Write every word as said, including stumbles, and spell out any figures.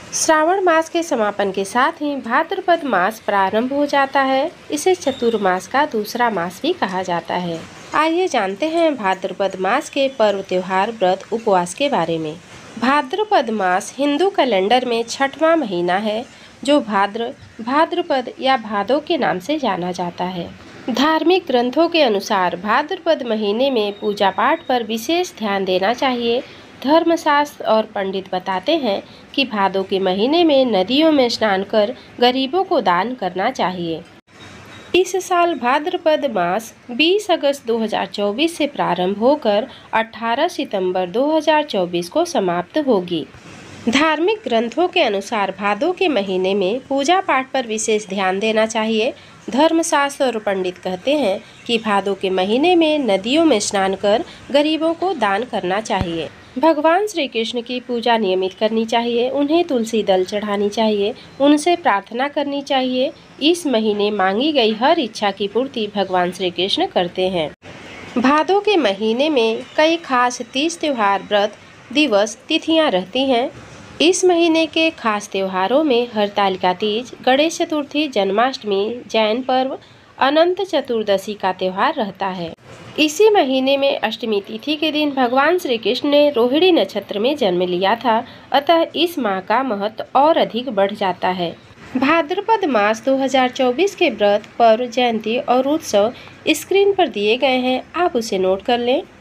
श्रावण मास के समापन के साथ ही भाद्रपद मास प्रारंभ हो जाता है। इसे चतुर्मास का दूसरा मास भी कहा जाता है। आइए जानते हैं भाद्रपद मास के पर्व त्योहार व्रत उपवास के बारे में। भाद्रपद मास हिंदू कैलेंडर में छठवां महीना है, जो भाद्र भाद्रपद या भादो के नाम से जाना जाता है। धार्मिक ग्रंथों के अनुसार भाद्रपद महीने में पूजा पाठ पर विशेष ध्यान देना चाहिए। धर्मशास्त्र और पंडित बताते हैं कि भादों के महीने में नदियों में स्नान कर गरीबों को दान करना चाहिए। इस साल भाद्रपद मास बीस अगस्त दो हज़ार चौबीस से प्रारंभ होकर अठारह सितंबर दो हज़ार चौबीस को समाप्त होगी। धार्मिक ग्रंथों के अनुसार भादों के महीने में पूजा पाठ पर विशेष ध्यान देना चाहिए। धर्मशास्त्र और पंडित कहते हैं कि भादों के महीने में नदियों में स्नान कर गरीबों को दान करना चाहिए। भगवान श्री कृष्ण की पूजा नियमित करनी चाहिए। उन्हें तुलसी दल चढ़ानी चाहिए, उनसे प्रार्थना करनी चाहिए। इस महीने मांगी गई हर इच्छा की पूर्ति भगवान श्री कृष्ण करते हैं। भादों के महीने में कई खास तीज त्योहार, व्रत, दिवस, तिथियां रहती हैं। इस महीने के खास त्योहारों में हरतालिका तीज, गणेश चतुर्थी, जन्माष्टमी, जैन पर्व, अनंत चतुर्दशी का त्योहार रहता है। इसी महीने में अष्टमी तिथि के दिन भगवान श्री कृष्ण ने रोहिणी नक्षत्र में जन्म लिया था, अतः इस माह का महत्व और अधिक बढ़ जाता है। भाद्रपद मास दो हज़ार चौबीस के व्रत, पर्व, जयंती और उत्सव स्क्रीन पर दिए गए हैं, आप उसे नोट कर लें।